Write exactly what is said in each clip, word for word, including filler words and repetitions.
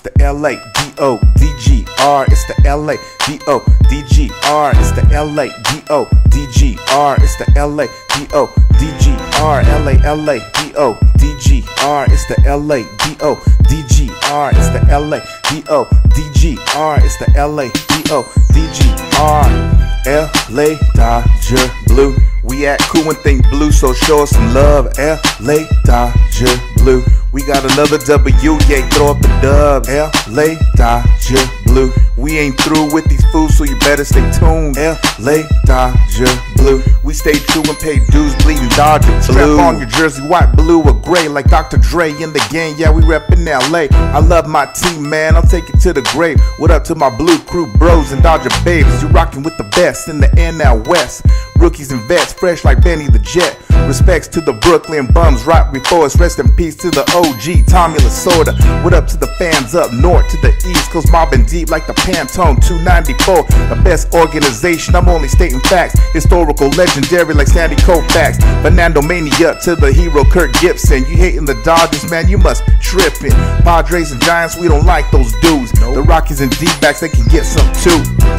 the L A D O D G R, it's the L A D O D G R, it's the L A D O D G R, it's the L A D O D G R, L A L A D O D G R, it's the L A D O D G R, it's the L A D O D G R, it's the L A D O D G R. L A Dodger Blue, we act cool and think blue, so show us some love. L A Dodger Blue, we got another W, yeah, throw up the dub. L A Dodger Blue, we ain't through with these fools, so you better stay tuned. L A Dodger Blue, we stay true and pay dues, bleeding Dodger Blue. Strap on your jersey, white, blue, or gray, like Doctor Dre in the gang, yeah, we reppin' L A. I love my team, man, I'll take it to the grave. What up to my blue crew bros and Dodger babes? You rockin' with the best in the N L West. Rookies and vets, fresh like Benny the Jet. Respects to the Brooklyn bums right before us. Rest in peace to the O G, Tommy Lasorda. What up to the fans up north to the east coast, mobbing deep like the Pantone two ninety-four. The best organization, I'm only stating facts. Historical, legendary like Sandy Koufax. Fernando Mania to the hero Kirk Gibson. You hating the Dodgers, man, you must be tripping. Padres and Giants, we don't like those dudes. The Rockies and D-backs, they can get some too.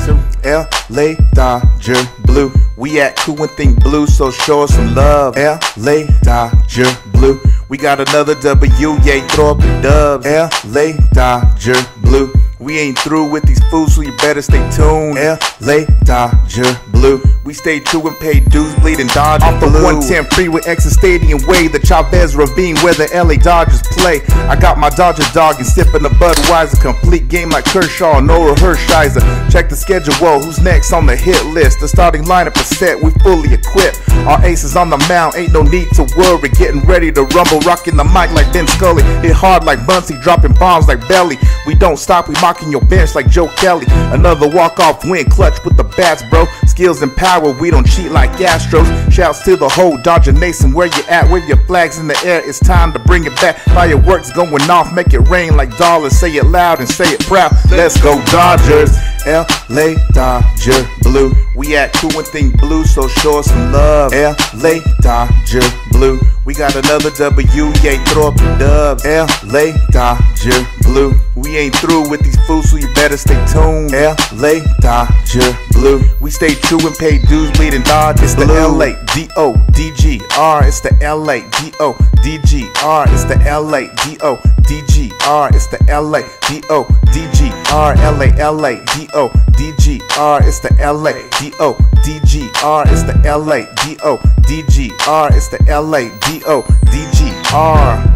L A Dodger Blue, we act cool and think blue, so show us some love. L A Dodger Blue, we got another W, yeah, throw up the dubs. L A Dodger Blue, we ain't through with these fools, so you better stay tuned. L A Dodger Blue, we stay true and pay dues, bleeding Dodger Blue. Off the one ten freeway, exit Stadium Way, the Chavez Ravine where the L A Dodgers play. I got my Dodger dog and sipping the Budweiser, complete game like Kershaw, Nora Hershiser. Check the schedule, whoa, who's next on the hit list? The starting lineup is set, we fully equipped. Our aces on the mound, ain't no need to worry. Getting ready to rumble, rocking the mic like Ben Scully. Hit hard like Muncie, dropping bombs like Belly. We don't stop, we mocking your bench like Joe Kelly. Another walk-off win, clutch with the bats, bro. Skills and power, we don't cheat like Astros. Shouts to the whole Dodger Nation, where you at? Wave your flags in the air, it's time to bring it back. Fireworks going off, make it rain like dollars. Say it loud and say it proud, let's go Dodgers. L A Dodger Blue, we act cool and think blue, so show us some love. L A Dodger Blue, we got another W, yeah, throw up the dubs. L A Dodger Blue, we ain't through with these fools, so you better stay tuned. L A Dodger Blue, we stay true and pay dues, bleeding Dodgers. It's the L A D O D G R, it's the L A D O D G R, it's the L A D O D G R, it's the L A D O D G R, L A L A D O D G R, it's the L A D O D G R, it's the L A D O D G R, it's the L A D O D G R.